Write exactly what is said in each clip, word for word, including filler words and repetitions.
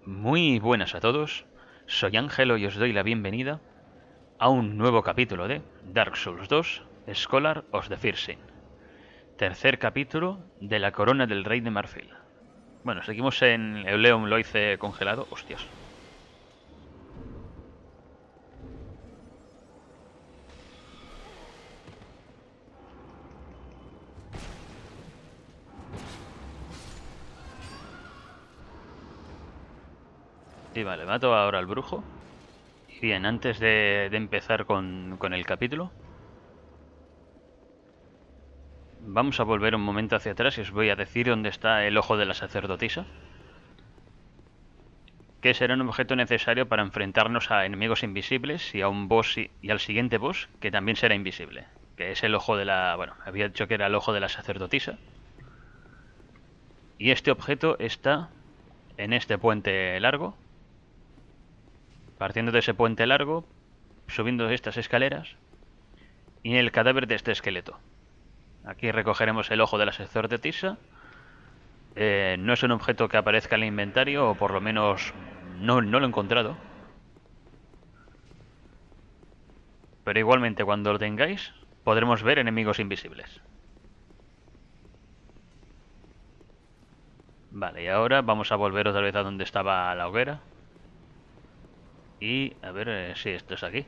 Muy buenas a todos, soy Ángelo y os doy la bienvenida a un nuevo capítulo de Dark Souls dos, Scholar of the First Sin. Tercer capítulo de la Corona del Rey de Marfil. Bueno, seguimos en Euleum Loice congelado. Hostias. Y vale, mato ahora al brujo. Y bien, antes de, de empezar con, con el capítulo, vamos a volver un momento hacia atrás y os voy a decir dónde está el ojo de la sacerdotisa, que será un objeto necesario para enfrentarnos a enemigos invisibles y a un boss y, y al siguiente boss que también será invisible, que es el ojo de la... bueno, había dicho que era el ojo de la sacerdotisa. Y este objeto está en este puente largo. Partiendo de ese puente largo, subiendo estas escaleras y en el cadáver de este esqueleto. Aquí recogeremos el ojo de la sacerdotisa. Eh, no es un objeto que aparezca en el inventario, o por lo menos no, no lo he encontrado. Pero igualmente cuando lo tengáis, podremos ver enemigos invisibles. Vale, y ahora vamos a volver otra vez a donde estaba la hoguera. Y a ver eh, si esto es aquí.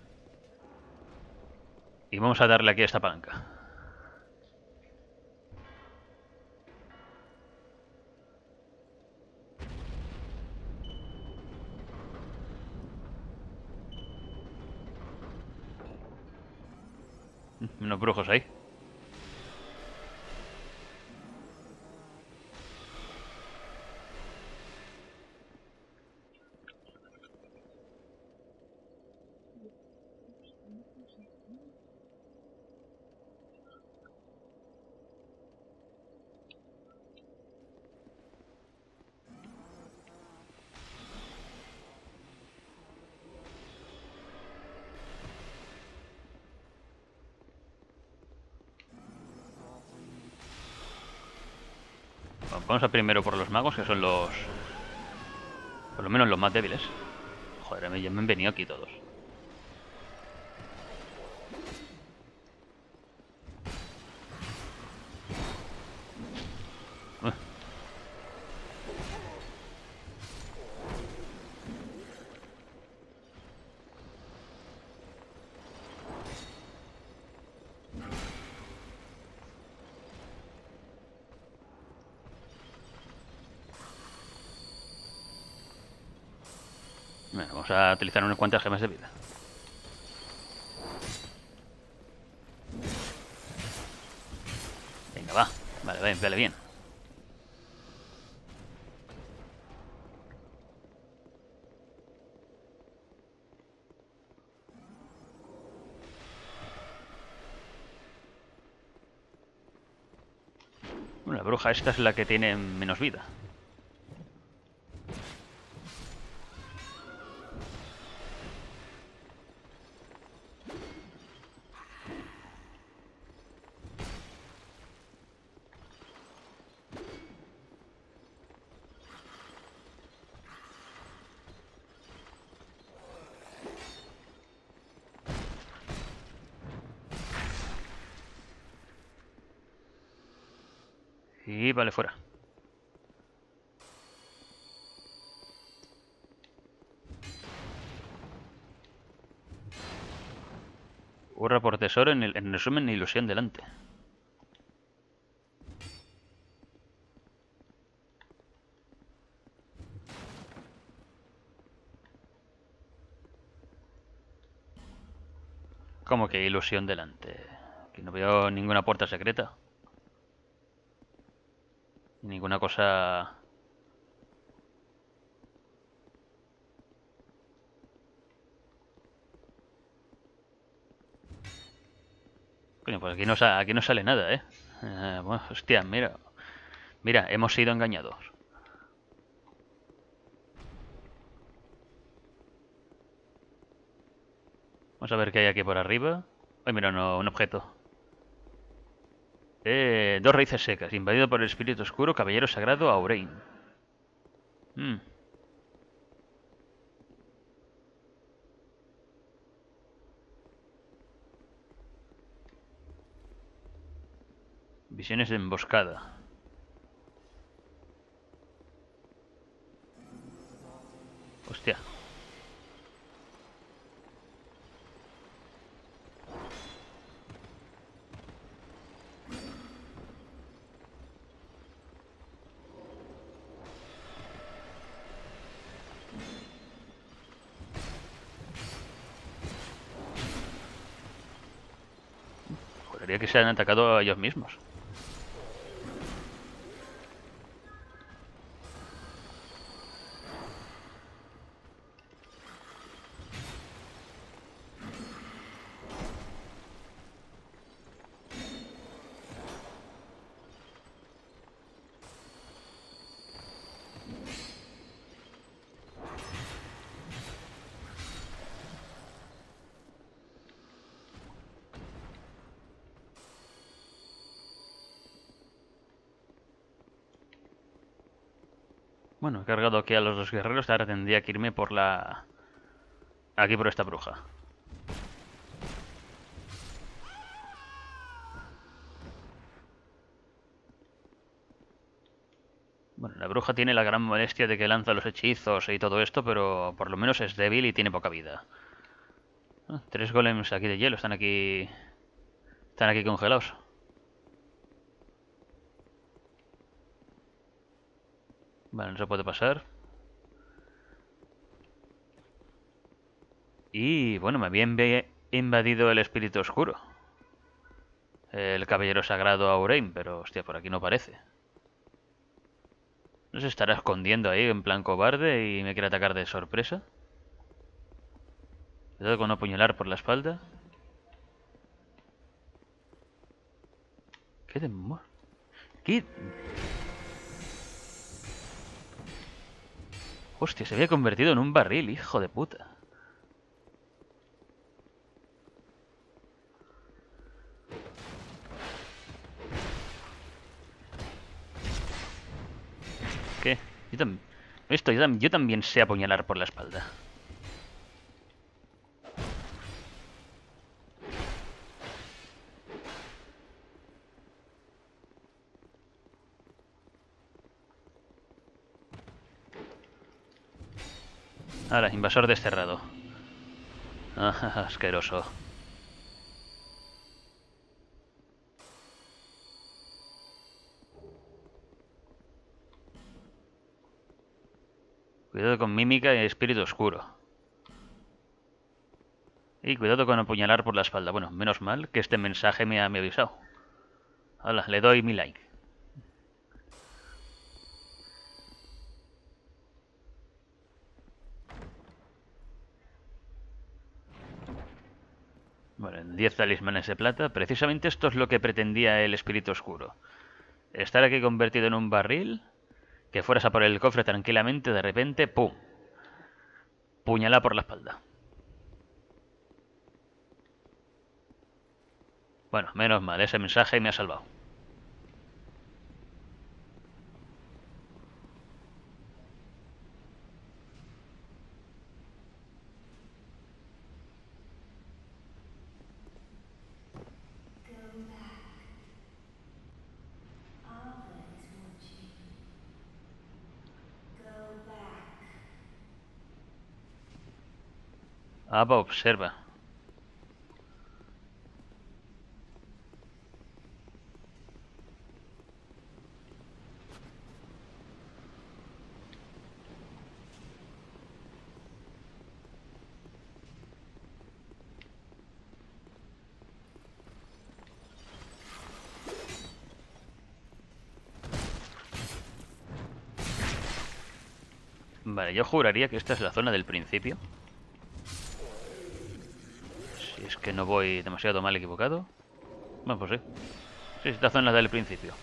Y vamos a darle aquí a esta palanca. Unos brujos ahí. Bueno, vamos a primero por los magos, que son los... por lo menos los más débiles. Joder, me, me han venido aquí todos. Uh. Bueno, vamos a utilizar unas cuantas gemas de vida. Venga, va. Vale, vale, vale bien. Bueno, la bruja esta es la que tiene menos vida. Y vale, fuera. Hurra por tesoro, en, el, en resumen, ilusión delante. ¿Cómo que ilusión delante? Que no veo ninguna puerta secreta. Ninguna cosa... Coño, pues aquí no, aquí no sale nada, ¿eh? eh bueno, hostia, mira. Mira, hemos sido engañados. Vamos a ver qué hay aquí por arriba. Ay, mira, no, un objeto. Eh, dos raíces secas, invadido por el espíritu oscuro, caballero sagrado Aurain. Hmm. Visiones de emboscada. Hostia. Juraría que se han atacado a ellos mismos. Bueno, he cargado aquí a los dos guerreros. Ahora tendría que irme por la... Aquí por esta bruja. Bueno, la bruja tiene la gran molestia de que lanza los hechizos y todo esto, pero por lo menos es débil y tiene poca vida. Ah, tres golems aquí de hielo. Están aquí... Están aquí congelados. Vale, no se puede pasar. Y bueno, me había inv invadido el espíritu oscuro. El caballero sagrado Aurain, pero hostia, por aquí no parece. ¿No se estará escondiendo ahí en plan cobarde y me quiere atacar de sorpresa? Cuidado con no apuñalar por la espalda. ¿Qué demonios? ¿Qué? Hostia, se había convertido en un barril, hijo de puta. ¿Qué? Yo, tam Esto, yo, tam yo también sé apuñalar por la espalda. Ahora, invasor desterrado. Ah, asqueroso. Cuidado con mímica y espíritu oscuro. Y cuidado con apuñalar por la espalda. Bueno, menos mal que este mensaje me ha, me ha avisado. Hala, le doy mi like. Bueno, diez talismanes de plata. Precisamente esto es lo que pretendía el espíritu oscuro. Estar aquí convertido en un barril, que fueras a por el cofre tranquilamente, de repente, ¡pum! Puñalada por la espalda. Bueno, menos mal, ese mensaje me ha salvado. Ava observa. Vale, yo juraría que esta es la zona del principio. Si es que no voy demasiado mal equivocado. Bueno, pues sí. Sí, esta zona es la del principio.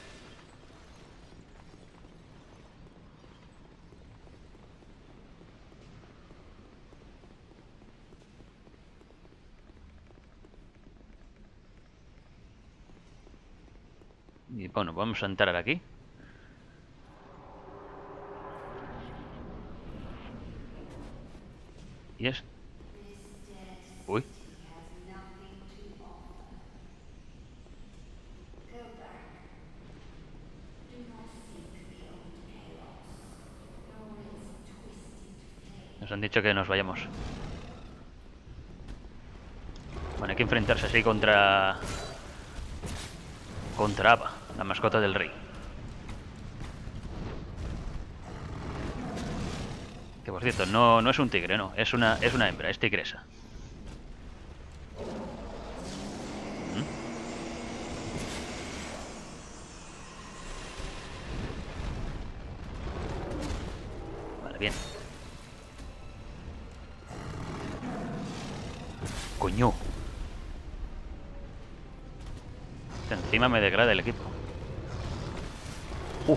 Y bueno, vamos a entrar aquí. Y es... Uy. Nos han dicho que nos vayamos. Bueno, hay que enfrentarse así contra... Contra Ava, la mascota del rey. Que por cierto, no, no es un tigre, no. Es una, es una hembra, es tigresa. ¿Mm? Vale, bien. Coño. Encima me degrada el equipo. Uf.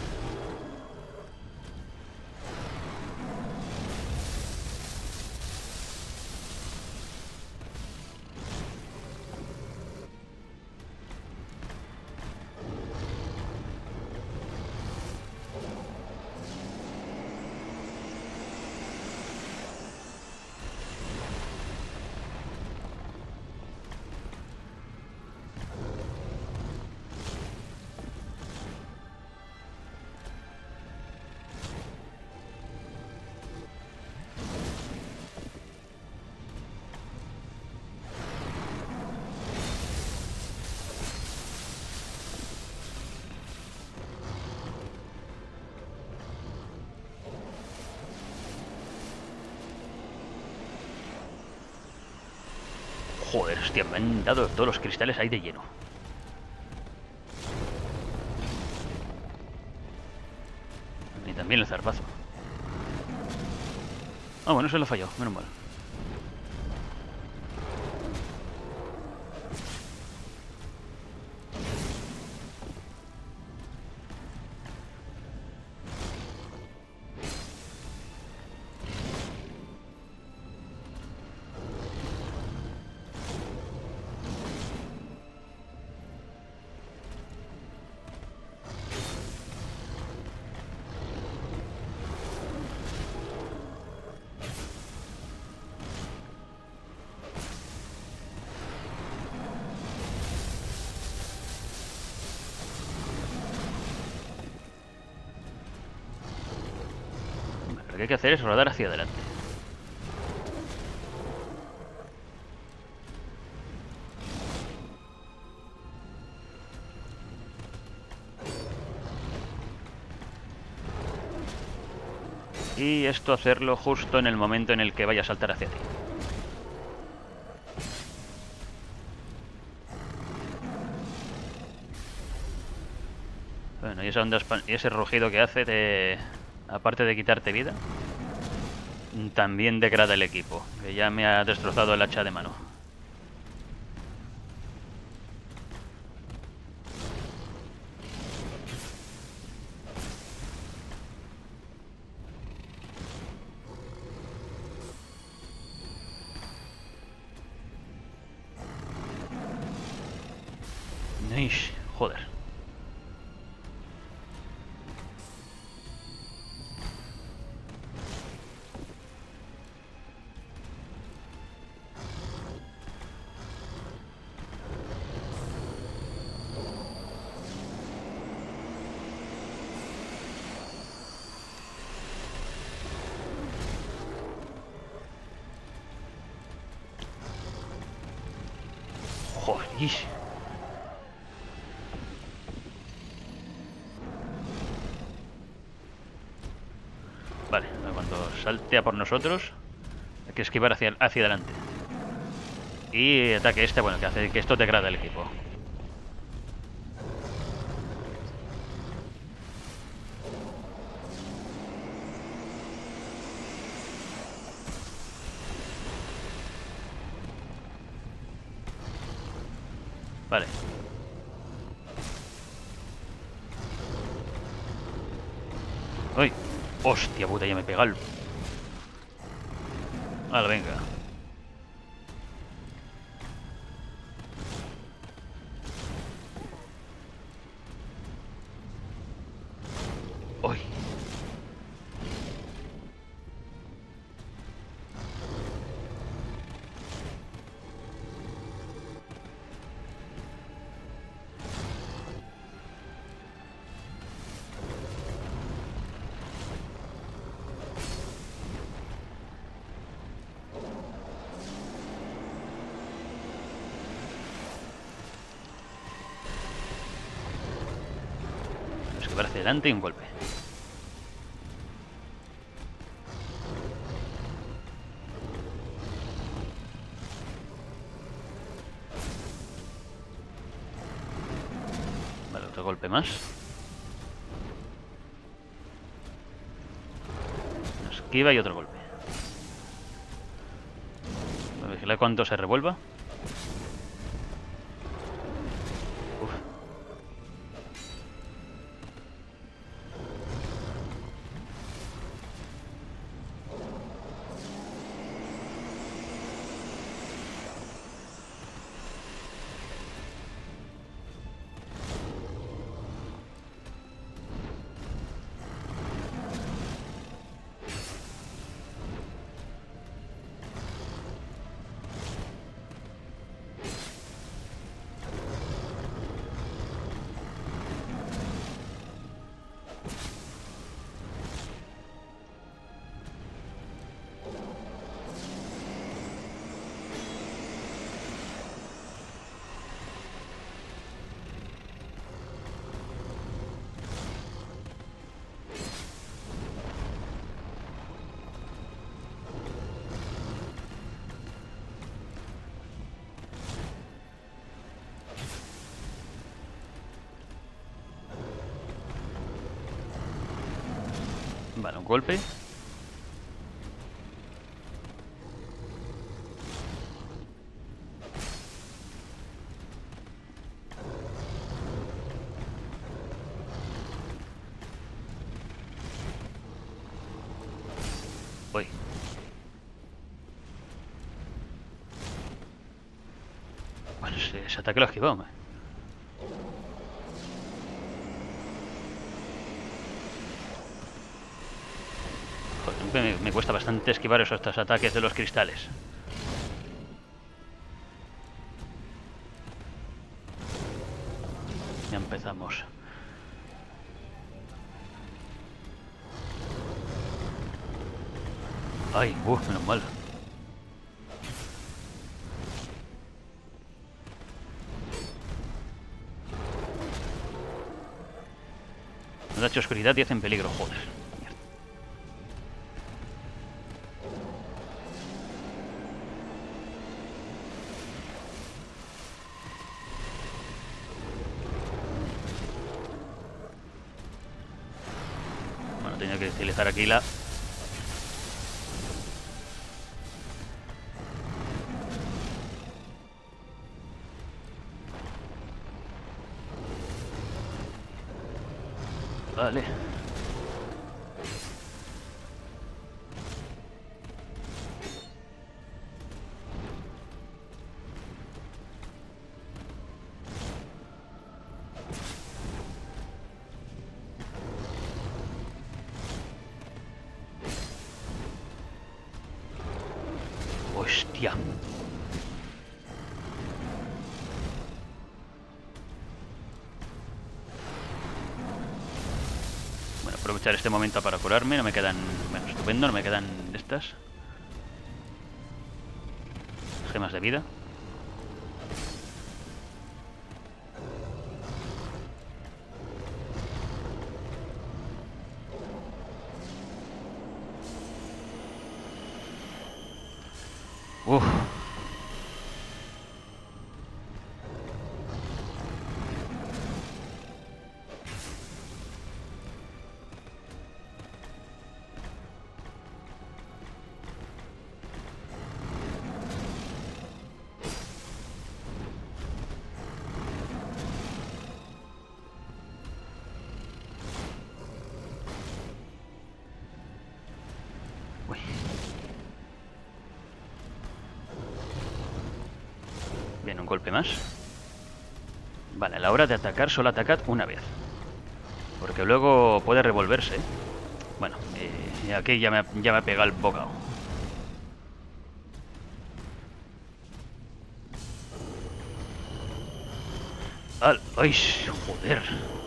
Joder, hostia, me han dado todos los cristales ahí de lleno. Y también el zarpazo. Ah, bueno, se lo falló, menos mal. Lo que hay que hacer es rodar hacia adelante. Y esto hacerlo justo en el momento en el que vaya a saltar hacia ti. Bueno, y esa onda y ese rugido que hace, te... aparte de quitarte vida, también degrada el equipo, que ya me ha destrozado el hacha de mano. Ish, joder. Joder, ish. Vale, cuando salte a por nosotros hay que esquivar hacia, hacia adelante. Y ataque este, bueno, que hace que esto degrada el equipo. Vale. ¡Uy! ¡Hostia puta! Ya me pega el... Vale, venga. ¡Uy! hacia adelante y un golpe. Vale, otro golpe más. Esquiva y otro golpe. Voy a vigilar cuánto se revuelva. Uf. Vale, un golpe. Voy. Bueno, ese, ese ataque lo he esquivado, man. Me, me cuesta bastante esquivar esos estos ataques de los cristales. Ya empezamos. Ay, uff, menos mal. No da hecho oscuridad y hacen peligro, joder. Tenía que utilizar aquí la... Vale. Hostia. Bueno, aprovechar este momento para curarme. No me quedan... Bueno, estupendo, no me quedan estas gemas de vida. Uf. Uy. Bien, un golpe más. Vale, a la hora de atacar, solo atacad una vez. Porque luego puede revolverse. Bueno, eh, aquí ya me, ya me ha pegado el bocado. Al, ¡ay, joder!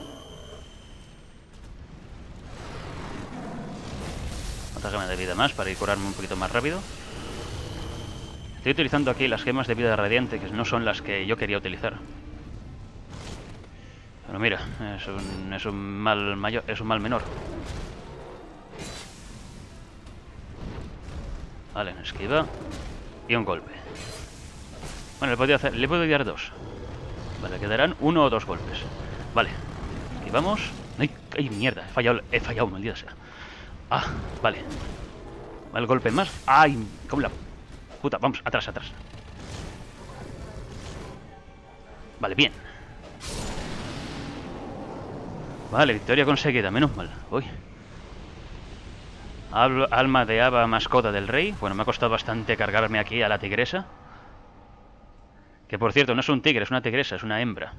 Otra gema de vida más para ir curarme un poquito más rápido. Estoy utilizando aquí las gemas de vida radiante, que no son las que yo quería utilizar. Pero mira, es un, es un mal mayor, es un mal menor. Vale, esquiva. Y un golpe. Bueno, le puedo hacer, le puedo dar dos. Vale, quedarán uno o dos golpes. Vale. Esquivamos. ¡Ay, ay, mierda! He fallado, he fallado, maldita sea. Ah, vale. Vale, golpe más. ¡Ay! ¿Cómo la puta? Vamos, atrás, atrás. Vale, bien. Vale, victoria conseguida, menos mal. Uy. Alma de Ava, mascota del rey. Bueno, me ha costado bastante cargarme aquí a la tigresa. Que por cierto, no es un tigre, es una tigresa, es una hembra.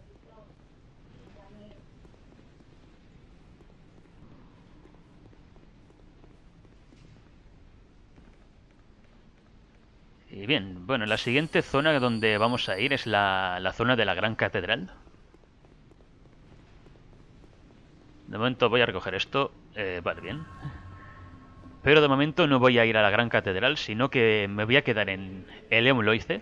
Y bien, bueno, la siguiente zona donde vamos a ir es la, la zona de la Gran Catedral. De momento voy a recoger esto. Eh, vale, bien. Pero de momento no voy a ir a la Gran Catedral, sino que me voy a quedar en Eleum Loice.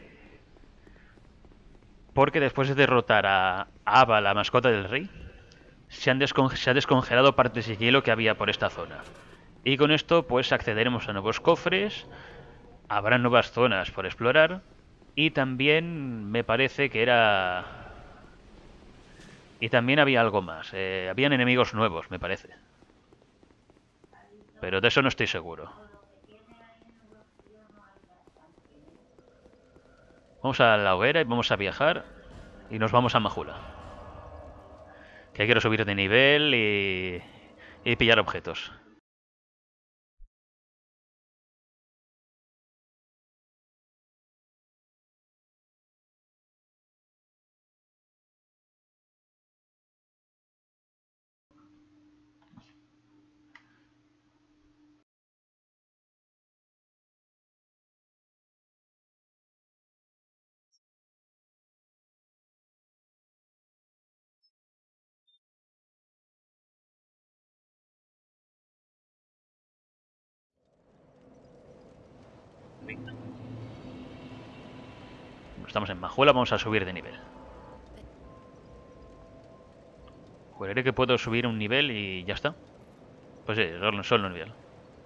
Porque después de derrotar a Ava, la mascota del rey, se, han descon se ha descongelado partes de hielo que había por esta zona. Y con esto pues accederemos a nuevos cofres, habrá nuevas zonas por explorar, y también me parece que era... Y también había algo más, eh, habían enemigos nuevos, me parece. Pero de eso no estoy seguro. Vamos a la hoguera y vamos a viajar y nos vamos a Majula. Que quiero subir de nivel y, y pillar objetos. Estamos en Majula, vamos a subir de nivel. Juraré que puedo subir un nivel y ya está. Pues sí, solo, solo un nivel.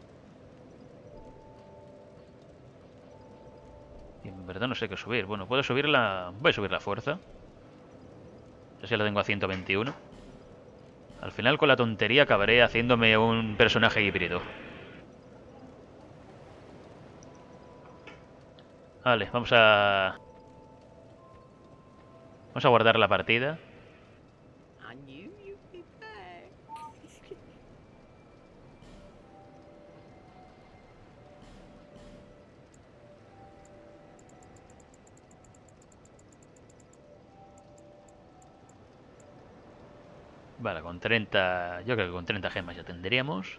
Y en verdad no sé qué subir. Bueno, puedo subir la... Voy a subir la fuerza. Ya la tengo a ciento veintiuno. Al final con la tontería acabaré haciéndome un personaje híbrido. Vale, vamos a... Vamos a guardar la partida. Vale, con treinta... Yo creo que con treinta gemas ya tendríamos.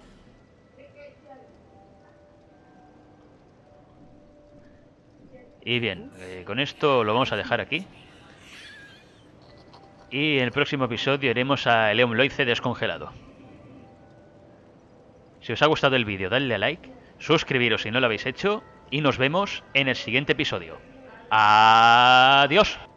Y bien, eh, con esto lo vamos a dejar aquí. Y en el próximo episodio iremos a Eleum Loice descongelado. Si os ha gustado el vídeo, dadle a like, suscribiros si no lo habéis hecho, y nos vemos en el siguiente episodio. ¡Adiós!